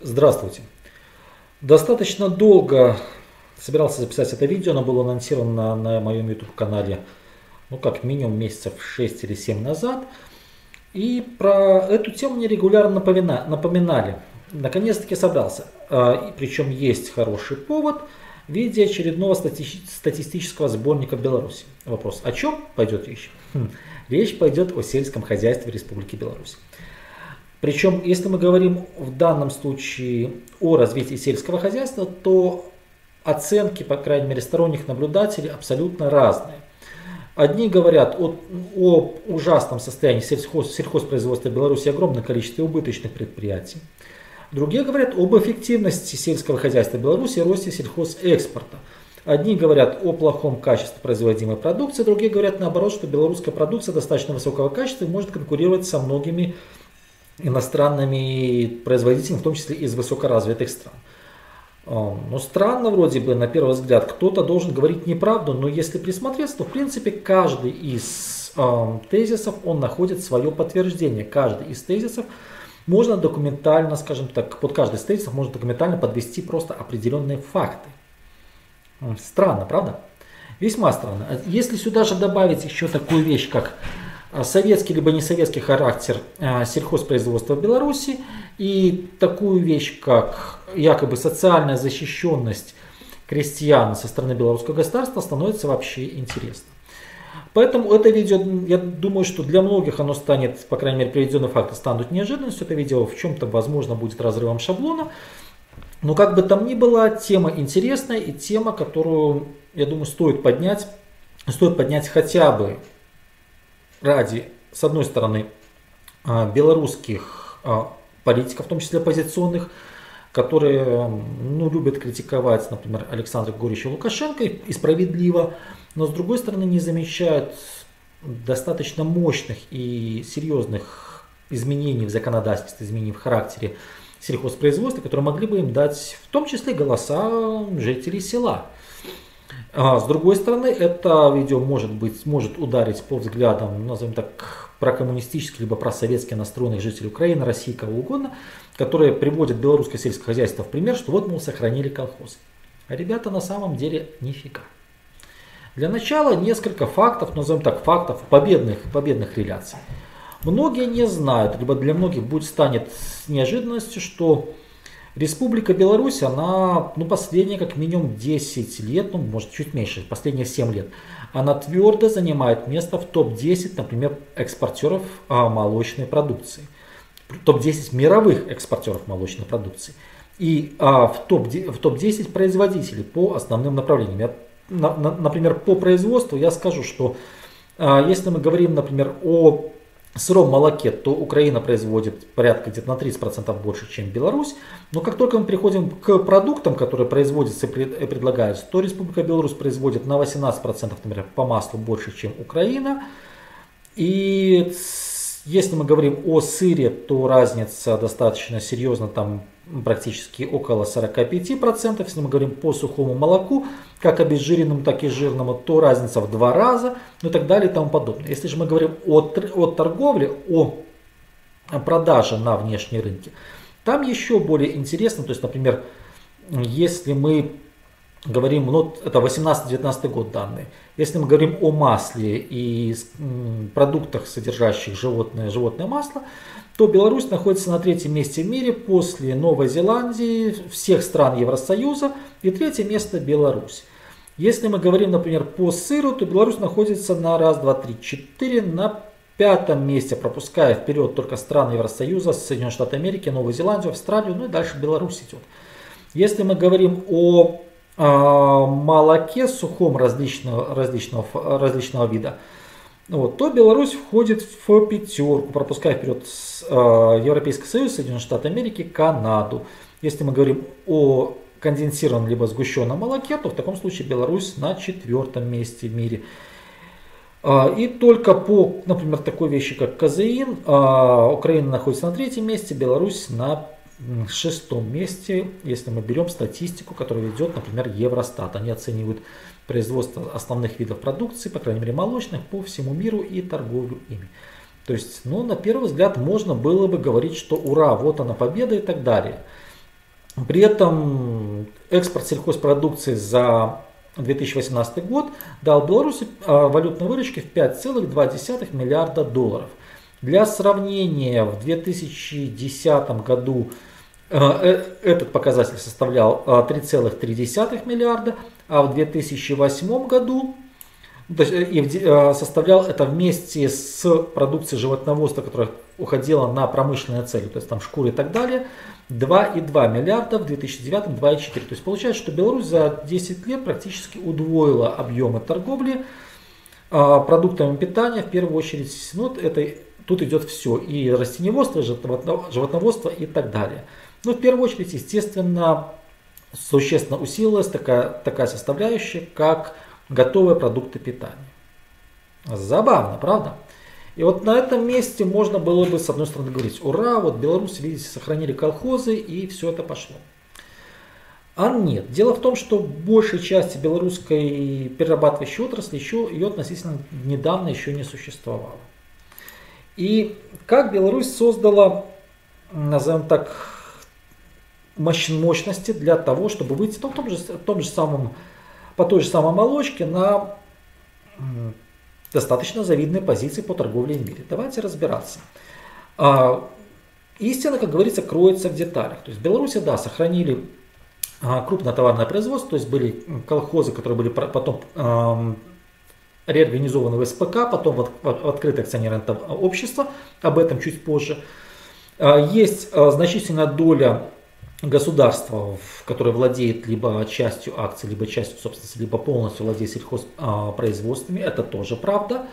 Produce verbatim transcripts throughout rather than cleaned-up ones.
Здравствуйте. Достаточно долго собирался записать это видео, оно было анонсировано на, на моем YouTube канале, ну как минимум месяцев шесть или семь назад. И про эту тему мне регулярно напомина, напоминали. Наконец-таки собрался. А, и причем есть хороший повод в виде очередного стати статистического сборника Беларуси. Вопрос, о чем пойдет речь? Хм. Речь пойдет о сельском хозяйстве Республики Беларусь. Причем, если мы говорим в данном случае о развитии сельского хозяйства, то оценки, по крайней мере, сторонних наблюдателей абсолютно разные. Одни говорят о, о ужасном состоянии сельхоз, сельхозпроизводства Беларуси, огромное количество убыточных предприятий. Другие говорят об эффективности сельского хозяйства Беларуси и росте сельхозэкспорта. Одни говорят о плохом качестве производимой продукции, другие говорят наоборот, что белорусская продукция достаточно высокого качества и может конкурировать со многими иностранными производителями, в том числе из высокоразвитых стран. Ну, странно вроде бы, на первый взгляд, кто-то должен говорить неправду, но если присмотреться, то в принципе каждый из э, тезисов, он находит свое подтверждение. Каждый из тезисов можно документально, скажем так, под каждый из тезисов можно документально подвести просто определенные факты. Странно, правда? Весьма странно. Если сюда же добавить еще такую вещь, как советский либо несоветский характер сельхозпроизводства в Беларуси и такую вещь, как якобы социальная защищенность крестьян со стороны белорусского государства, становится вообще интересно. Поэтому это видео, я думаю, что для многих оно станет, по крайней мере, приведенные факты станут неожиданностью. Это видео в чем-то, возможно, будет разрывом шаблона. Но как бы там ни было, тема интересная и тема, которую, я думаю, стоит поднять, стоит поднять хотя бы ради, с одной стороны, белорусских политиков, в том числе оппозиционных, которые ну, любят критиковать, например, Александра Григорьевича Лукашенко, и справедливо, но с другой стороны не замечают достаточно мощных и серьезных изменений в законодательстве, изменений в характере сельхозпроизводства, которые могли бы им дать в том числе голоса жителей села. А с другой стороны, это видео может быть, может ударить по взглядам, назовем так, прокоммунистических либо просоветски настроенных жителей Украины, России, кого угодно, которые приводят белорусское сельское хозяйство в пример, что вот, мол, сохранили колхозы. А ребята на самом деле нифига. Для начала несколько фактов, назовем так, фактов победных, победных реляций. Многие не знают, либо для многих будет станет неожиданностью, что Республика Беларусь, она, ну, последние как минимум десять лет, ну, может чуть меньше, последние семь лет, она твердо занимает место в топ десять, например, экспортеров а, молочной продукции. топ десять мировых экспортеров молочной продукции. И а, в топ десять производителей по основным направлениям. Я, на, на, например, по производству я скажу, что а, если мы говорим, например, о сыром молоке, то Украина производит порядка где-то на тридцать процентов больше, чем Беларусь. Но как только мы приходим к продуктам, которые производятся и предлагаются, то Республика Беларусь производит на восемнадцать процентов, например, по маслу больше, чем Украина. И если мы говорим о сыре, то разница достаточно серьезна, там практически около сорока пяти процентов. Если мы говорим по сухому молоку, как обезжиренному, так и жирному, то разница в два раза, ну и так далее и тому подобное. Если же мы говорим о, о торговле, о продаже на внешние рынки, там еще более интересно, то есть, например, если мы говорим, ну это восемнадцатый-девятнадцатый год данные, если мы говорим о масле и продуктах, содержащих животное, животное масло, то Беларусь находится на третьем месте в мире после Новой Зеландии, всех стран Евросоюза, и третье место Беларусь. Если мы говорим, например, по сыру, то Беларусь находится на раз, два, три, четыре, на пятом месте, пропуская вперед только страны Евросоюза, Соединенные Штаты Америки, Новую Зеландию, Австралию, ну и дальше Беларусь идет. Если мы говорим о э, молоке сухом различного, различного, различного вида, вот, то Беларусь входит в пятерку, пропуская вперед э, Европейский Союз, Соединенные Штаты Америки, Канаду. Если мы говорим о конденсированном либо сгущенном молоке, то в таком случае Беларусь на четвертом месте в мире. И только по, например, такой вещи, как казеин, Украина находится на третьем месте, Беларусь на шестом месте, если мы берем статистику, которую ведет, например, Евростат. Они оценивают производство основных видов продукции, по крайней мере молочных, по всему миру и торговлю ими. То есть, ну, на первый взгляд можно было бы говорить, что ура, вот она победа и так далее. При этом экспорт сельхозпродукции за две тысячи восемнадцатый год дал Беларуси валютной выручки в пять целых два десятых миллиарда долларов. Для сравнения, в две тысячи десятом году этот показатель составлял три целых три десятых миллиарда, а в две тысячи восьмом году составлял это вместе с продукцией животноводства, которая уходила на промышленные цели, то есть там шкуры и так далее, два и два миллиарда, в две тысячи девятом два и четыре. То есть получается, что Беларусь за десять лет практически удвоила объемы торговли продуктами питания, в первую очередь, ну, это, тут идет все, и растениеводство, и животноводство и так далее. Но в первую очередь, естественно, существенно усилилась такая, такая составляющая, как готовые продукты питания. Забавно, правда? И вот на этом месте можно было бы, с одной стороны, говорить: ура, вот Беларусь, видите, сохранили колхозы, и все это пошло. А нет. Дело в том, что большей части белорусской перерабатывающей отрасли еще ее относительно недавно еще не существовало. И как Беларусь создала, назовем так, мощности для того, чтобы выйти ну, в том же, в том же самом, по той же самой молочке на достаточно завидные позиции по торговле в мире. Давайте разбираться. А, истина, как говорится, кроется в деталях. То есть в Беларуси, да, сохранили а, крупнотоварное производство, то есть были колхозы, которые были потом а, реорганизованы в СПК, потом в, в открытое акционерное общество, об этом чуть позже. А, есть а, значительная доля государства, которое владеет либо частью акций, либо частью собственности, либо полностью владеет сельхозпроизводствами, это тоже правда.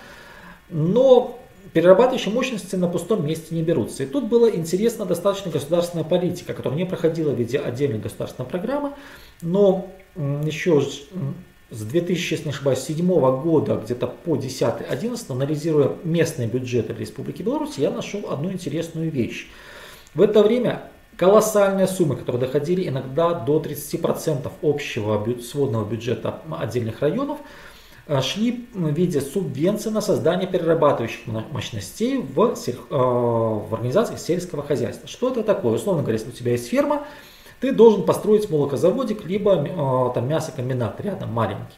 Но перерабатывающие мощности на пустом месте не берутся. И тут была интересна достаточно государственная политика, которая не проходила в виде отдельной государственной программы, но еще с две тысячи, если не ошибаюсь, седьмого года, где-то по десятый-одиннадцатый, анализируя местные бюджеты Республики Беларусь, я нашел одну интересную вещь. В это время колоссальные суммы, которые доходили иногда до тридцати процентов общего сводного бюджета отдельных районов, шли в виде субвенций на создание перерабатывающих мощностей в, в организациях сельского хозяйства. Что это такое? Условно говоря, если у тебя есть ферма, ты должен построить молокозаводик, либо там, мясокомбинат рядом маленький.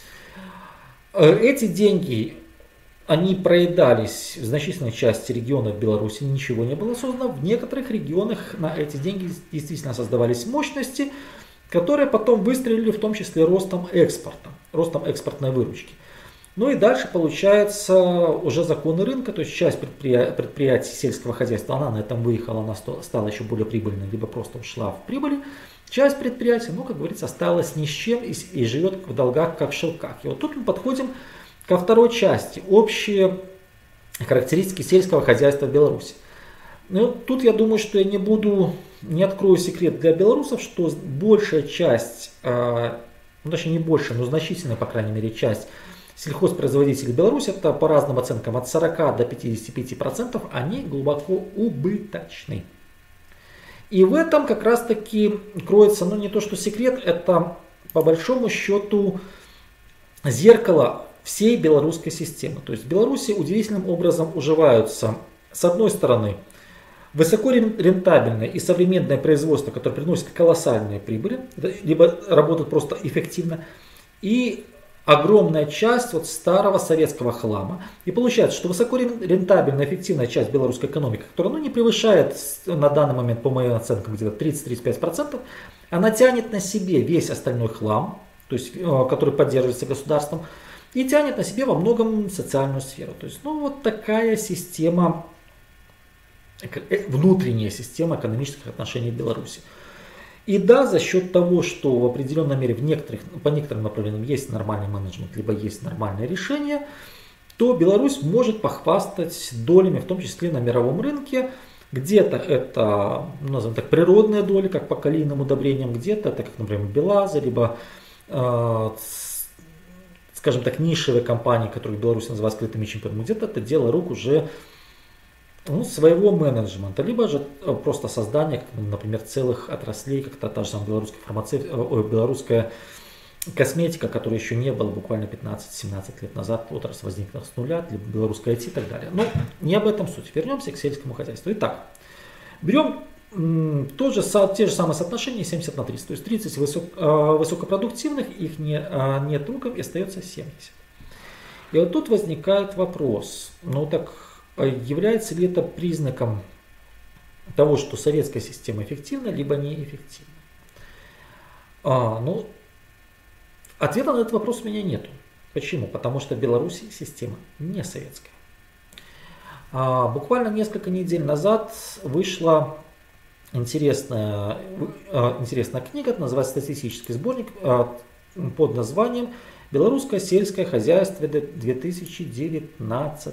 Эти деньги, они проедались в значительной части регионов Беларуси, ничего не было создано. В некоторых регионах на эти деньги действительно создавались мощности, которые потом выстрелили в том числе ростом экспорта, ростом экспортной выручки. Ну и дальше получается уже законы рынка, то есть часть предприятий, предприятий сельского хозяйства, она на этом выехала, она стала еще более прибыльной, либо просто ушла в прибыли. Часть предприятий, ну как говорится, осталась ни с чем и, и живет в долгах, как в шелках. И вот тут мы подходим ко второй части, общие характеристики сельского хозяйства в Беларуси. Ну, тут я думаю, что я не буду, не открою секрет для белорусов, что большая часть, э, ну точнее не большая, но значительная, по крайней мере, часть сельхозпроизводителей Беларуси, это по разным оценкам от сорока до пятидесяти пяти процентов, они глубоко убыточны. И в этом как раз таки кроется, ну не то что секрет, это по большому счету зеркало всей белорусской системы. То есть в Беларуси удивительным образом уживаются, с одной стороны, высокорентабельное и современное производство, которое приносит колоссальные прибыли, либо работает просто эффективно, и огромная часть вот старого советского хлама. И получается, что высокорентабельная, эффективная часть белорусской экономики, которая ну, не превышает на данный момент, по моим оценкам, где-то тридцать-тридцать пять процентов, она тянет на себе весь остальной хлам, то есть, который поддерживается государством, и тянет на себе во многом социальную сферу. То есть, ну, вот такая система, внутренняя система экономических отношений в Беларуси. И да, за счет того, что в определенной мере в некоторых, по некоторым направлениям есть нормальный менеджмент, либо есть нормальное решение, то Беларусь может похвастать долями, в том числе на мировом рынке. Где-то это, назовем так, природные доли, как по калийным удобрениям, где-то это, как, например, Белаза, либо э, скажем так, нишевые компании, которые в Беларуси называют скрытыми чемпионами, где-то это дело рук уже ну, своего менеджмента, либо же просто создание, например, целых отраслей, как та, та же самая белорусская, фармацев... Ой, белорусская косметика, которая еще не было буквально пятнадцать-семнадцать лет назад, отрасль возникла с нуля, белорусская ай ти и так далее. Но не об этом суть. Вернемся к сельскому хозяйству. Итак, берем тоже те же самые соотношения семьдесят на тридцать. То есть тридцать высок, высокопродуктивных, их не, нет руков и остается семьдесят. И вот тут возникает вопрос, ну так является ли это признаком того, что советская система эффективна, либо неэффективна? А, ну, ответа на этот вопрос у меня нету. Почему? Потому что в Беларуси система не советская. А, буквально несколько недель назад вышла интересная, интересная книга, это называется статистический сборник под названием «Белорусское сельское хозяйство две тысячи девятнадцать».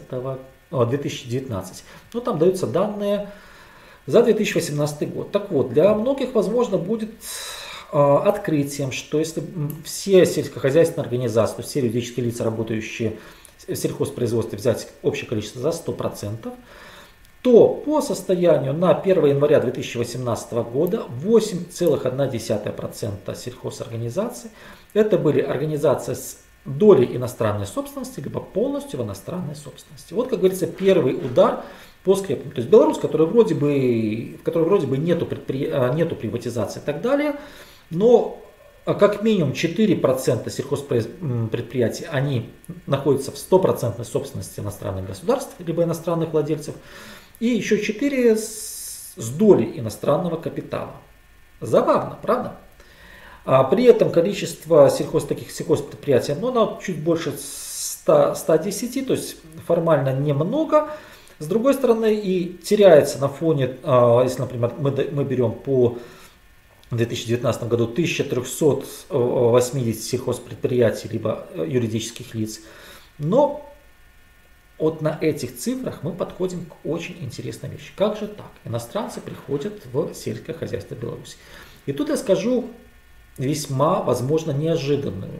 Ну, там даются данные за две тысячи восемнадцатый год. Так вот, для многих, возможно, будет открытием, что если все сельскохозяйственные организации, то есть все юридические лица, работающие в сельхозпроизводстве, взять общее количество за сто процентов, то по состоянию на первое января две тысячи восемнадцатого года восемь целых одна десятая процента сельхозорганизаций это были организации с долей иностранной собственности, либо полностью в иностранной собственности. Вот, как говорится, первый удар по скрепам. То есть Беларусь, которая вроде бы, в которой вроде бы нету, предпри... нету приватизации и так далее, но как минимум четыре процента сельхозпредприятий они находятся в стопроцентной собственности иностранных государств, либо иностранных владельцев, и еще четыре с, с долей иностранного капитала. Забавно, правда? А при этом количество сельхоз, таких сельхозпредприятий, ну, оно чуть больше ста, ста десяти, то есть формально немного. С другой стороны, и теряется на фоне, если, например, мы, мы берем по две тысячи девятнадцатому году тысяча триста восемьдесят сельхозпредприятий, либо юридических лиц. Но вот на этих цифрах мы подходим к очень интересной вещи. Как же так? Иностранцы приходят в сельское хозяйство Беларуси. И тут я скажу весьма, возможно, неожиданную,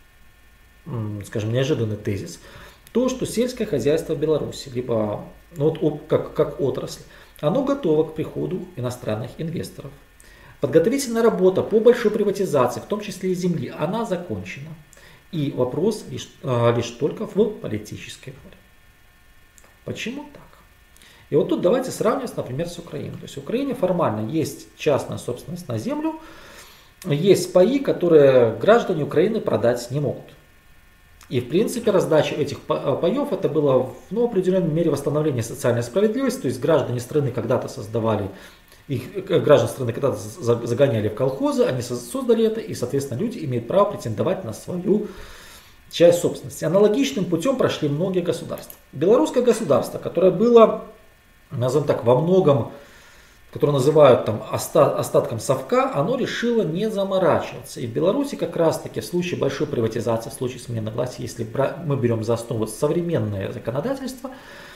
скажем, неожиданный тезис. То, что сельское хозяйство Беларуси, либо ну, вот, как, как отрасль, оно готово к приходу иностранных инвесторов. Подготовительная работа по большой приватизации, в том числе и земли, она закончена. И вопрос лишь, лишь только в политической воле. Почему так? И вот тут давайте сравнивать, например, с Украиной. То есть в Украине формально есть частная собственность на землю, есть паи, которые граждане Украины продать не могут. И в принципе раздача этих паев это было в ну, определенной мере восстановление социальной справедливости. То есть граждане страны когда-то создавали, их граждан страны когда-то загоняли в колхозы, они создали это, и соответственно люди имеют право претендовать на свою часть собственности. Аналогичным путем прошли многие государства. Белорусское государство, которое было, назовем так, во многом, которое называют там остатком совка, оно решило не заморачиваться. И в Беларуси как раз таки в случае большой приватизации, в случае смены власти, если мы берем за основу современное законодательство,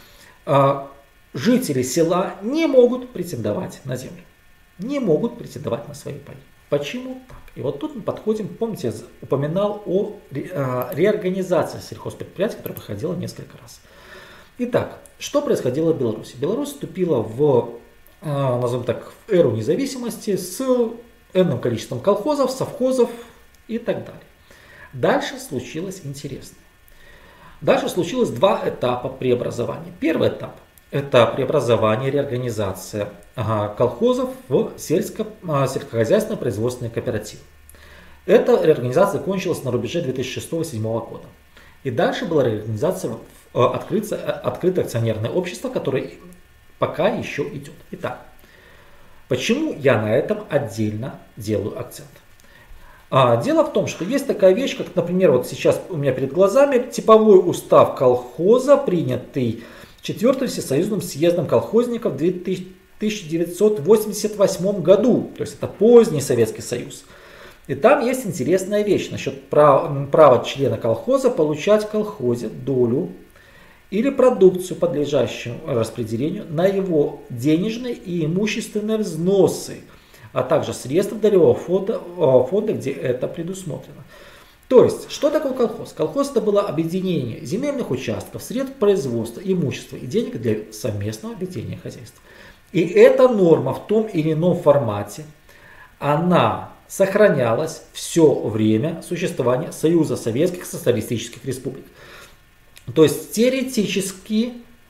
жители села не могут претендовать на землю. Не могут претендовать на свои паи. Почему так? И вот тут мы подходим, помните, я упоминал о реорганизации сельхозпредприятий, которая проходила несколько раз. Итак, что происходило в Беларуси? Беларусь вступила в, назовем так, в эру независимости с энным количеством колхозов, совхозов и так далее. Дальше случилось интересное. Дальше случилось два этапа преобразования. Первый этап – это преобразование, реорганизация колхозов в сельско, сельскохозяйственные производственные кооперативы. Эта реорганизация закончилась на рубеже две тысячи шестого — две тысячи седьмого года. И дальше была реорганизация в открытое, открытое акционерное общество, которое пока еще идет. Итак, почему я на этом отдельно делаю акцент? А, дело в том, что есть такая вещь, как, например, вот сейчас у меня перед глазами типовой устав колхоза, принятый четвёртым Всесоюзным съездом колхозников в тысяча девятьсот восемьдесят восьмом году. То есть это поздний Советский Союз. И там есть интересная вещь насчет права, права члена колхоза получать в колхозе долю или продукцию, подлежащую распределению, на его денежные и имущественные взносы, а также средства долевого фонда, фонда, где это предусмотрено. То есть, что такое колхоз? Колхоз это было объединение земельных участков, средств производства, имущества и денег для совместного ведения хозяйства. И эта норма в том или ином формате, она сохранялась все время существования Союза Советских Социалистических Республик. То есть теоретически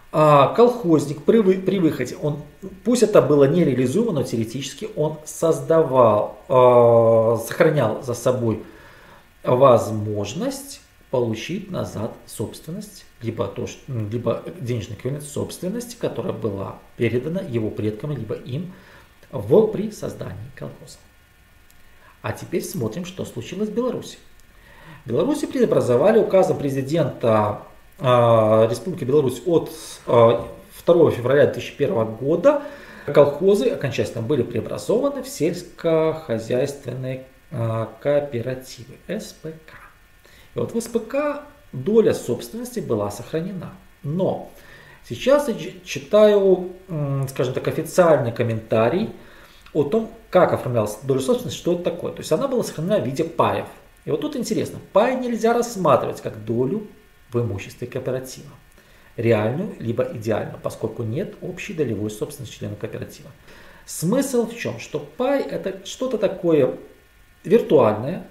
А колхозник при, вы, при выходе, он, пусть это было не реализуемо, но теоретически он создавал, э, сохранял за собой возможность получить назад собственность, либо, то, что, либо денежный эквивалент собственности, которая была передана его предкам, либо им в, при создании колхоза. А теперь смотрим, что случилось в Беларуси. В Беларуси преобразовали указом президента э, Республики Беларусь от э, второго февраля две тысячи первого года. Колхозы окончательно были преобразованы в сельскохозяйственные э, кооперативы, эс пэ ка. И вот в эс пэ ка доля собственности была сохранена. Но сейчас я читаю, скажем так, официальный комментарий о том, как оформлялась доля собственности, что это такое. То есть она была сохранена в виде паев. И вот тут интересно, пай нельзя рассматривать как долю в имуществе кооператива. Реальную, либо идеальную, поскольку нет общей долевой собственности членов кооператива. Смысл в чем? Что пай это что-то такое виртуальное,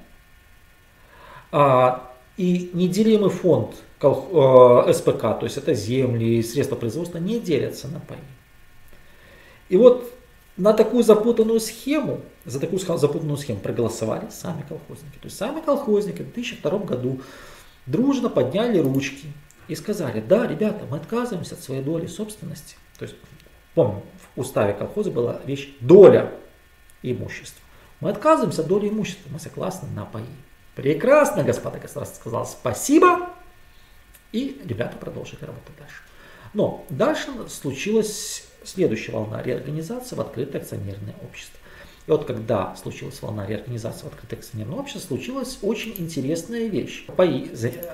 а, и неделимый фонд эс пэ ка, то есть это земли, средства производства, не делятся на паи. И вот на такую запутанную схему, за такую запутанную схему проголосовали сами колхозники. То есть сами колхозники в две тысячи втором году дружно подняли ручки и сказали: да, ребята, мы отказываемся от своей доли собственности. То есть, помню, в уставе колхоза была вещь доля имущества. Мы отказываемся от доли имущества, мы согласны на паи. Прекрасно, господа, государство сказало спасибо, и ребята продолжили работать дальше. Но дальше случилась следующая волна реорганизации в открытое акционерное общество. И вот когда случилась волна реорганизации в открытое акционерное общество, случилась очень интересная вещь. Паи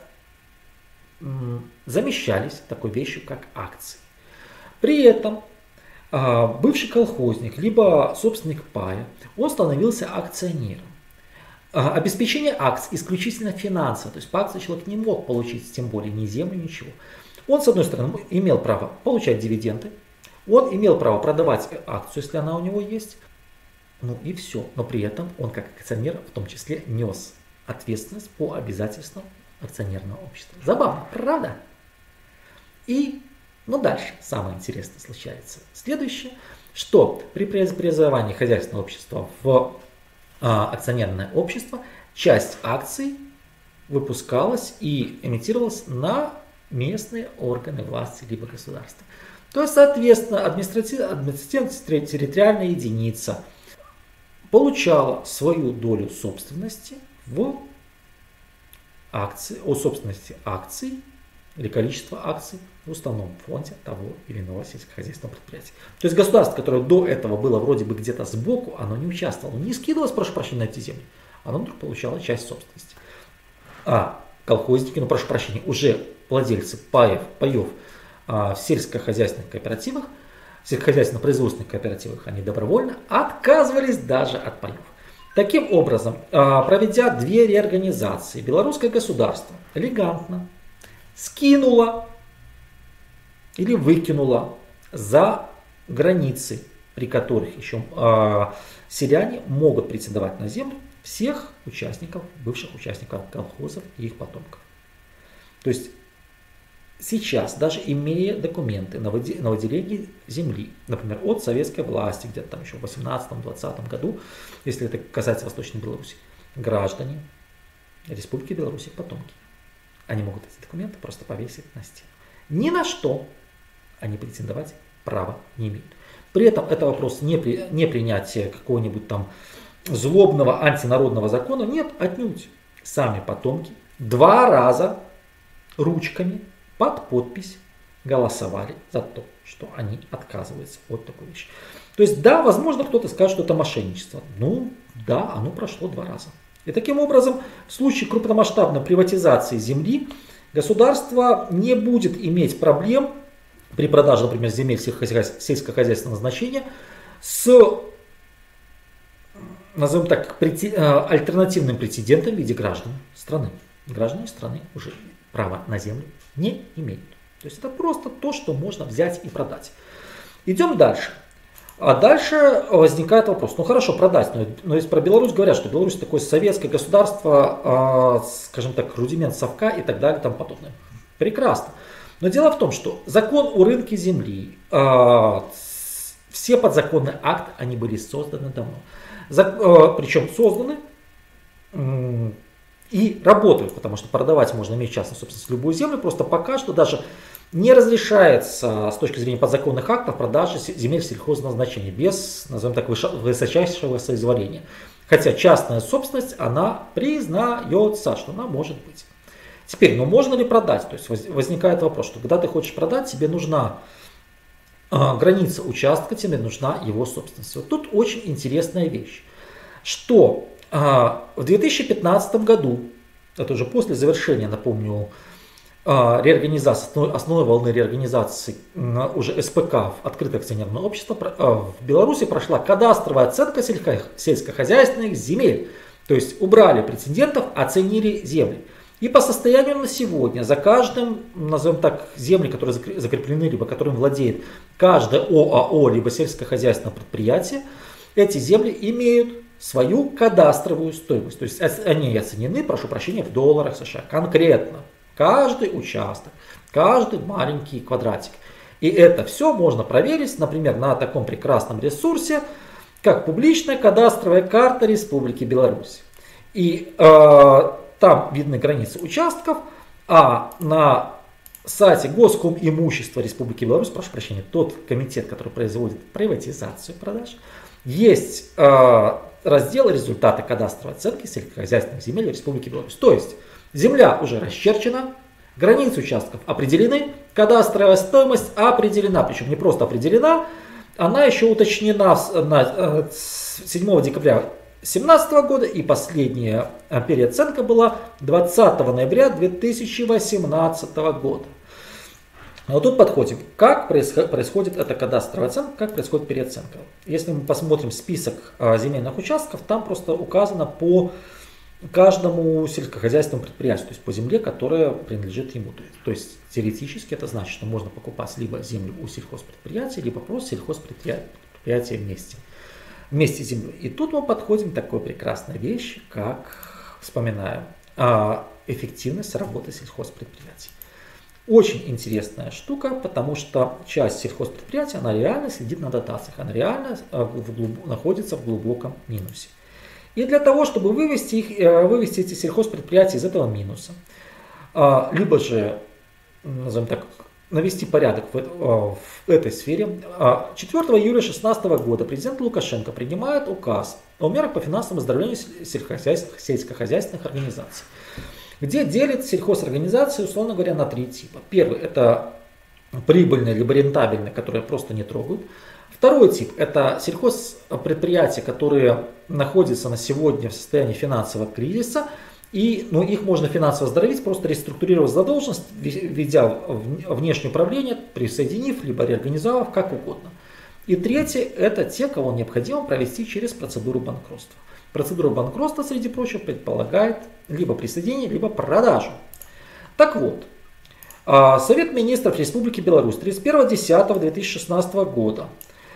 замещались такой вещью, как акции. При этом бывший колхозник, либо собственник пая, он становился акционером. Обеспечение акций исключительно финансово, то есть по акции человек не мог получить, тем более ни землю, ничего. Он, с одной стороны, имел право получать дивиденды, он имел право продавать акцию, если она у него есть, ну и все. Но при этом он как акционер в том числе нес ответственность по обязательствам акционерного общества. Забавно, правда? И, ну дальше, самое интересное случается. Следующее, что при преобразовании хозяйственного общества в акционерное общество, часть акций выпускалась и эмитировалась на местные органы власти либо государства. То есть, соответственно, административно-территориальная единица получала свою долю собственности в акции, о собственности акций или количество акций в уставном фонде того или иного сельскохозяйственного предприятия. То есть государство, которое до этого было вроде бы где-то сбоку, оно не участвовало, не скидывалось, прошу прощения, на эти земли. Оно вдруг получало часть собственности. А колхозники, ну прошу прощения, уже владельцы паев, паев а, в сельскохозяйственных кооперативах, в сельскохозяйственно-производственных кооперативах, они добровольно отказывались даже от паев. Таким образом, а, проведя две реорганизации, белорусское государство элегантно скинула или выкинула за границы, при которых еще э, селяне могут претендовать на землю, всех участников, бывших участников колхозов и их потомков. То есть сейчас, даже имея документы на выделение земли, например, от советской власти, где-то там еще в восемнадцатом-двадцатом году, если это касается Восточной Беларуси, граждане Республики Беларусь, их потомки, они могут эти документы просто повесить на стену. Ни на что они претендовать права не имеют. При этом это вопрос не, при, не принятия какого-нибудь там злобного антинародного закона. Нет, отнюдь. Сами потомки два раза ручками под подпись голосовали за то, что они отказываются от такой вещи. То есть да, возможно, кто-то скажет, что это мошенничество. Ну да, оно прошло два раза. И таким образом, в случае крупномасштабной приватизации земли, государство не будет иметь проблем при продаже, например, земель сельскохозяйственного значения с, назовем так, альтернативным прецедентом в виде граждан страны. Граждане страны уже права на землю не имеют. То есть это просто то, что можно взять и продать. Идем дальше. А дальше возникает вопрос, ну хорошо, продать, но, но если про Беларусь говорят, что Беларусь такое советское государство, э, скажем так, рудимент совка и так далее и тому подобное. Прекрасно. Но дело в том, что закон о рынке земли, э, все подзаконные акты, они были созданы давно. За, э, причем созданы э, и работают, потому что продавать можно иметь частную собственность любую землю, просто пока что даже не разрешается с точки зрения подзаконных актов продажи земель сельхозназначения без, назовем так, высочайшего соизволения. Хотя частная собственность, она признается, что она может быть. Теперь, ну можно ли продать? То есть возникает вопрос, что когда ты хочешь продать, тебе нужна э, граница участка, тебе нужна его собственность. Вот тут очень интересная вещь, что э, в две тысячи пятнадцатом году, это уже после завершения, напомню, э, реорганизации, основной, основной волны реорганизации э, уже эс пэ ка, открытое акционерное общество, э, в Беларуси прошла кадастровая оценка сельско- сельскохозяйственных земель. То есть убрали претендентов, оценили земли. И по состоянию на сегодня за каждым, назовем так, земли, которые закреплены, либо которым владеет каждое о а о, либо сельскохозяйственное предприятие, эти земли имеют свою кадастровую стоимость. То есть они оценены, прошу прощения, в долларах США. Конкретно. Каждый участок, каждый маленький квадратик. И это все можно проверить, например, на таком прекрасном ресурсе, как публичная кадастровая карта Республики Беларусь. И э, там видны границы участков, а на сайте Госкомимущества Республики Беларусь, прошу прощения, тот комитет, который производит приватизацию продаж, есть э, раздел результаты кадастровой оценки сельскохозяйственных земель Республики Беларусь. То есть земля уже расчерчена, границы участков определены, кадастровая стоимость определена, причем не просто определена, она еще уточнена на седьмого декабря две тысячи семнадцатого года, и последняя переоценка была двадцатого ноября две тысячи восемнадцатого года. Вот тут подходим, как происходит эта кадастровая оценка, как происходит переоценка. Если мы посмотрим список земельных участков, там просто указано по каждому сельскохозяйственному предприятию, то есть по земле, которая принадлежит ему. То есть теоретически это значит, что можно покупать либо землю у сельхозпредприятия, либо просто сельхозпредприятия вместе. Вместе с землей. И тут мы подходим к такой прекрасной вещи, как, вспоминаем, эффективность работы сельхозпредприятий. Очень интересная штука, потому что часть сельхозпредприятий, она реально следит на дотациях, она реально в глуб... находится в глубоком минусе. И для того, чтобы вывести, их, вывести эти сельхозпредприятия из этого минуса, либо же, назовем так, навести порядок в, в этой сфере, четвёртого июля две тысячи шестнадцатого года президент Лукашенко принимает указ о мерах по финансовому оздоровлению сельскохозяйственных, сельскохозяйственных организаций, где делит сельхозорганизации, условно говоря, на три типа. Первый – это прибыльные либо рентабельные, которые просто не трогают. Второй тип – это сельхозпредприятия, которые находятся на сегодня в состоянии финансового кризиса, и ну, их можно финансово оздоровить, просто реструктурировав задолженность, введя внешнее управление, присоединив, либо реорганизовав, как угодно. И третье – это те, кого необходимо провести через процедуру банкротства. Процедура банкротства, среди прочего, предполагает либо присоединение, либо продажу. Так вот, Совет министров Республики Беларусь тридцать первого декабря две тысячи шестнадцатого года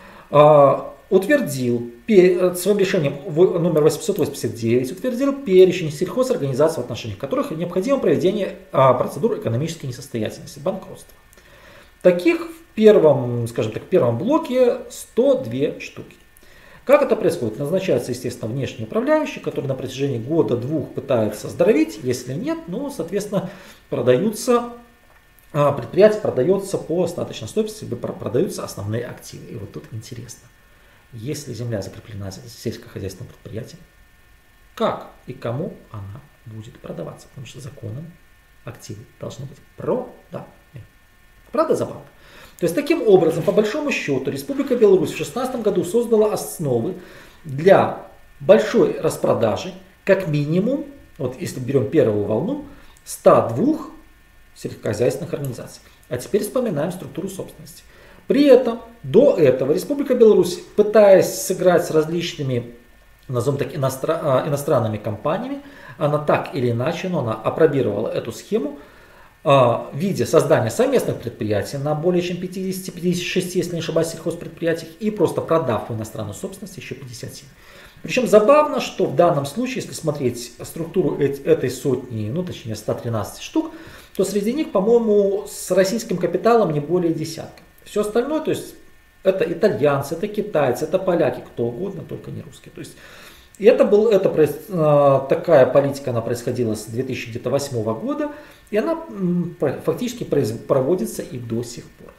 утвердил своим решением номер восемьсот восемьдесят девять, утвердил перечень сельхозорганизаций, в отношении которых необходимо проведение процедур экономической несостоятельности, банкротства. Таких в первом, скажем так, в первом блоке сто две штуки. Как это происходит? Назначается, естественно, внешний управляющий, который на протяжении года-двух пытается оздоровить. Если нет, ну, соответственно, продаются, предприятие продается по остаточной стоимости, продаются основные активы. И вот тут интересно. Если земля закреплена за сельскохозяйственным предприятием, как и кому она будет продаваться? Потому что законом активы должны быть проданы. Правда забавно? То есть таким образом, по большому счету, Республика Беларусь в две тысячи шестнадцатом году создала основы для большой распродажи, как минимум, вот если берем первую волну, ста двух сельскохозяйственных организаций. А теперь вспоминаем структуру собственности. При этом до этого Республика Беларусь, пытаясь сыграть с различными, назовем так, иностран, иностранными компаниями, она так или иначе, но она опробировала эту схему в виде создания совместных предприятий на более чем пятидесяти, пятидесяти шести, если не ошибаюсь, сельхозпредприятиях, и просто продав в иностранную собственность еще пятьдесят семь. Причем забавно, что в данном случае, если смотреть структуру этой сотни, ну точнее ста тринадцати штук, то среди них, по-моему, с российским капиталом не более десятка. Все остальное, то есть это итальянцы, это китайцы, это поляки, кто угодно, только не русские. То есть, и это, был, это такая политика, она происходила с две тысячи восьмого года, и она фактически проводится и до сих пор.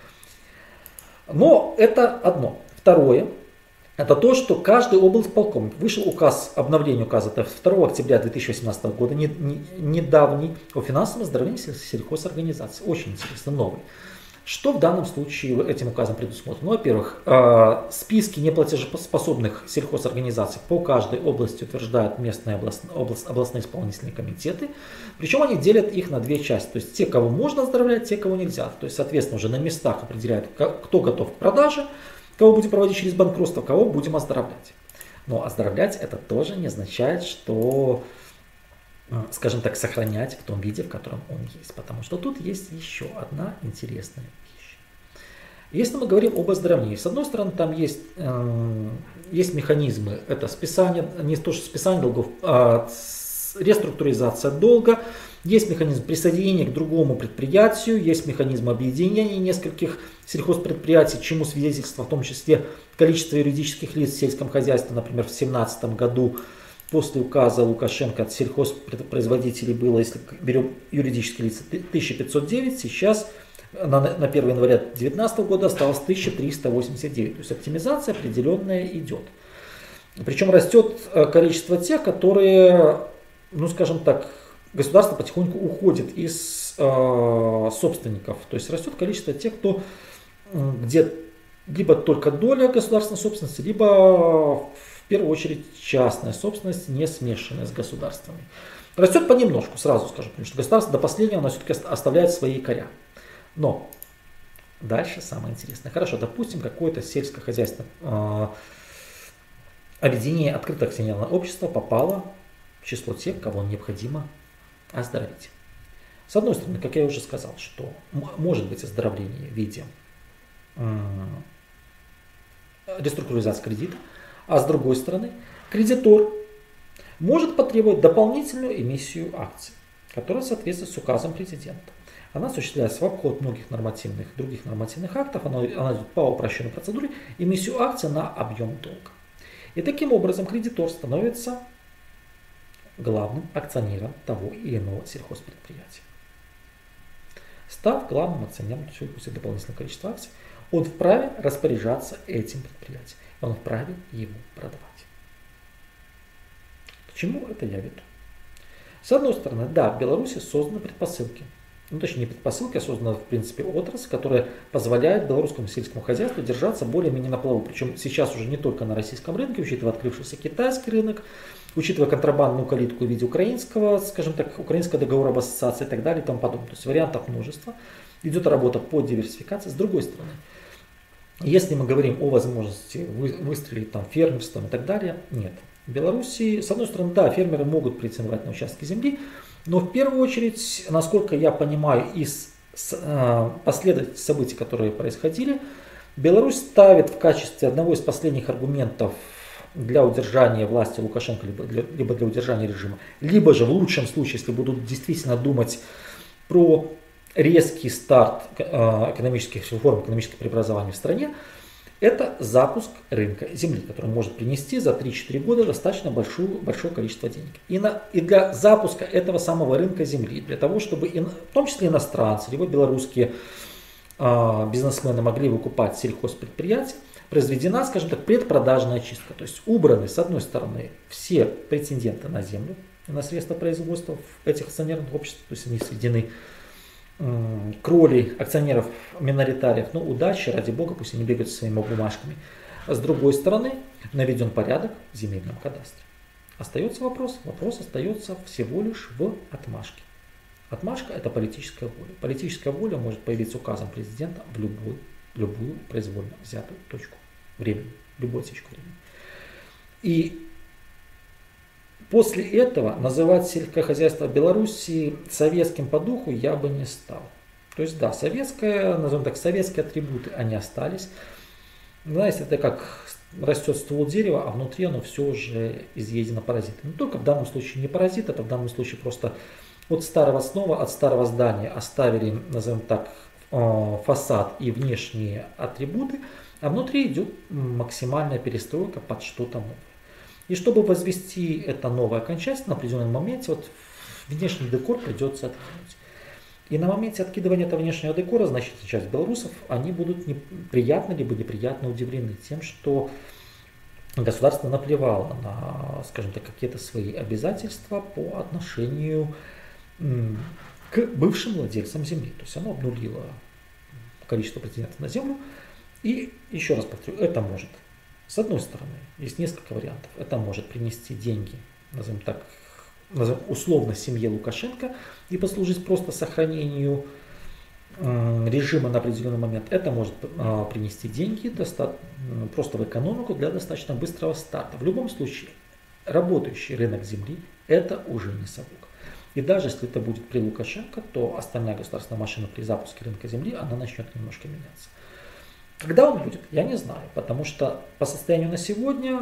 Но это одно. Второе, это то, что каждый облсполком, вышел указ, обновление указа второго октября две тысячи восемнадцатого года, не, не, недавний, о финансовом оздоровлении сельхозорганизаций. Очень интересно, новый. Что в данном случае этим указом предусмотрено? Ну, во-первых, списки неплатежеспособных сельхозорганизаций по каждой области утверждают местные областные, область, областные исполнительные комитеты. Причем они делят их на две части. То есть те, кого можно оздоровлять, те, кого нельзя. То есть, соответственно, уже на местах определяют, кто готов к продаже, кого будем проводить через банкротство, кого будем оздоровлять. Но оздоровлять это тоже не означает, что, скажем так, сохранять в том виде, в котором он есть. Потому что тут есть еще одна интересная вещь. Если мы говорим об оздоровлении, с одной стороны, там есть, э, есть механизмы, это списание, не то что списание долгов, а реструктуризация долга, есть механизм присоединения к другому предприятию, есть механизм объединения нескольких сельхозпредприятий, чему свидетельство в том числе количество юридических лиц в сельском хозяйстве, например, в две тысячи семнадцатом году после указа Лукашенко от сельхозпроизводителей было, если берем юридические лица, тысяча пятьсот девять, сейчас на, на первое января две тысячи девятнадцатого года осталось тысяча триста восемьдесят девять. То есть оптимизация определенная идет. Причем растет количество тех, которые, ну скажем так, государство потихоньку уходит из э, собственников. То есть растет количество тех, кто где либо только доля государственной собственности, либо в первую очередь частная собственность, не смешанная с государственной. Растет понемножку, сразу скажу, потому что государство до последнего оно все-таки оставляет свои якоря. Но дальше самое интересное. Хорошо, допустим, какое-то сельскохозяйственное э, объединение открытое акционерное общество попало в число тех, кого необходимо оздоровить. С одной стороны, как я уже сказал, что может быть оздоровление в виде реструктуризации кредита, а с другой стороны, кредитор может потребовать дополнительную эмиссию акций, которая соответствует с указом президента. Она осуществляется в обход многих нормативных, других нормативных актов, она, она идет по упрощенной процедуре, эмиссию акций на объем долга. И таким образом кредитор становится главным акционером того или иного сельхозпредприятия. Став главным акционером после дополнительного количества акций, он вправе распоряжаться этим предприятием. Он вправе его продавать. К чему это я веду? С одной стороны, да, в Беларуси созданы предпосылки. Ну, точнее, не предпосылки, а создана, в принципе, отрасль, которая позволяет белорусскому сельскому хозяйству держаться более-менее на плаву. Причем сейчас уже не только на российском рынке, учитывая открывшийся китайский рынок, учитывая контрабандную калитку в виде украинского, скажем так, украинского договора об ассоциации и так далее и тому подобное. То есть вариантов множество. Идет работа по диверсификации. С другой стороны, если мы говорим о возможности выстрелить там фермерством и так далее, нет. В Беларуси, с одной стороны, да, фермеры могут претендовать на участки земли, но в первую очередь, насколько я понимаю из последовательности событий, которые происходили, Беларусь ставит в качестве одного из последних аргументов для удержания власти Лукашенко, либо для, либо для удержания режима, либо же в лучшем случае, если будут действительно думать про резкий старт экономических реформ, экономических преобразований в стране, это запуск рынка земли, который может принести за три-четыре года достаточно большую, большое количество денег. И, на, и для запуска этого самого рынка земли, для того, чтобы ин, в том числе иностранцы, либо белорусские а, бизнесмены могли выкупать сельхозпредприятия, произведена, скажем так, предпродажная чистка. То есть убраны, с одной стороны, все претенденты на землю, на средства производства в этих акционерных обществах, то есть они сведены к роли акционеров миноритариев. Ну, удачи, ради бога, пусть они бегают со своими бумажками. А с другой стороны, наведен порядок в земельном кадастре. Остается вопрос, вопрос остается всего лишь в отмашке. Отмашка – это политическая воля. Политическая воля может появиться указом президента в любой, любую произвольно взятую точку времени, любую точку времени. И после этого называть сельскохозяйство Беларуси советским по духу я бы не стал. То есть да, советское, назовем так, советские атрибуты, они остались. Знаете, это как растет ствол дерева, а внутри оно все уже изъедено паразитами. Не только в данном случае не паразит, это в данном случае просто от старого снова, от старого здания оставили, назовем так, фасад и внешние атрибуты, а внутри идет максимальная перестройка под что-то новое. И чтобы возвести это новое окончательно, на определенном моменте вот внешний декор придется откинуть. И на моменте откидывания этого внешнего декора значительная часть белорусов, они будут неприятно либо неприятно удивлены тем, что государство наплевало на, скажем так, какие-то свои обязательства по отношению к бывшим владельцам земли. То есть оно обнулило количество претендентов на землю. И еще раз повторю, это может, с одной стороны, есть несколько вариантов. Это может принести деньги, назовем так, назовем условно семье Лукашенко и послужить просто сохранению режима на определенный момент. Это может принести деньги просто в экономику для достаточно быстрого старта. В любом случае, работающий рынок земли это уже не совок. И даже если это будет при Лукашенко, то остальная государственная машина при запуске рынка земли, она начнет немножко меняться. Когда он будет, я не знаю, потому что по состоянию на сегодня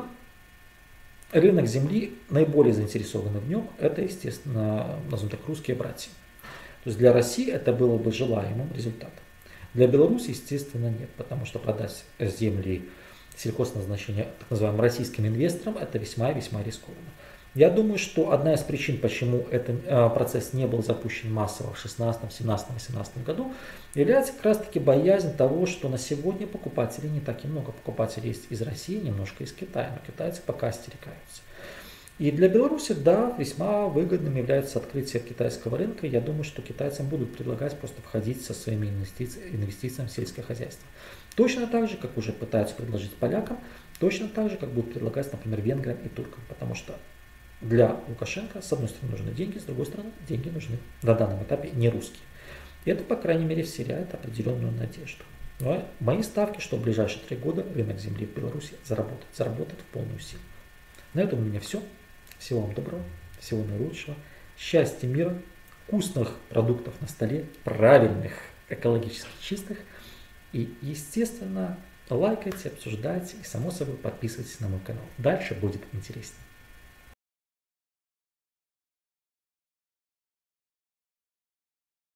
рынок земли, наиболее заинтересованы в нем, это, естественно, назовем так, русские братья. То есть для России это было бы желаемым результатом. Для Беларуси, естественно, нет, потому что продать земли сельхозназначения так называемым российским инвесторам это весьма и весьма рискованно. Я думаю, что одна из причин, почему этот процесс не был запущен массово в шестнадцатом, семнадцатом, восемнадцатом году, является как раз таки боязнь того, что на сегодня покупателей не так и много. Покупателей есть из России, немножко из Китая, но китайцы пока остерегаются. И для Беларуси, да, весьма выгодным является открытие китайского рынка. Я думаю, что китайцам будут предлагать просто входить со своими инвестициями, инвестициями в сельское хозяйство. Точно так же, как уже пытаются предложить полякам, точно так же, как будут предлагать, например, венграм и туркам. Потому что для Лукашенко, с одной стороны, нужны деньги, с другой стороны, деньги нужны на данном этапе не русские. И это, по крайней мере, вселяет определенную надежду. Но мои ставки, что в ближайшие три года рынок земли в Беларуси заработает, заработает в полную силу. На этом у меня все. Всего вам доброго, всего наилучшего, счастья, мира, вкусных продуктов на столе, правильных, экологически чистых. И, естественно, лайкайте, обсуждайте и, само собой, подписывайтесь на мой канал. Дальше будет интереснее.